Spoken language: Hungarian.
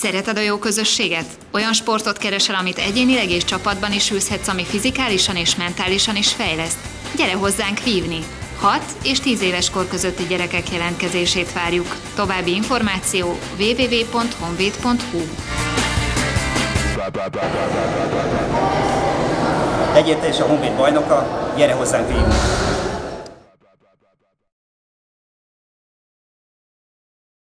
Szereted a jó közösséget? Olyan sportot keresel, amit egyénileg és csapatban is űzhetsz, ami fizikálisan és mentálisan is fejleszt? Gyere hozzánk vívni! 6 és 10 éves kor közötti gyerekek jelentkezését várjuk. További információ www.honvéd.hu. Legyél te is a Honvéd bajnoka, gyere hozzánk vívni!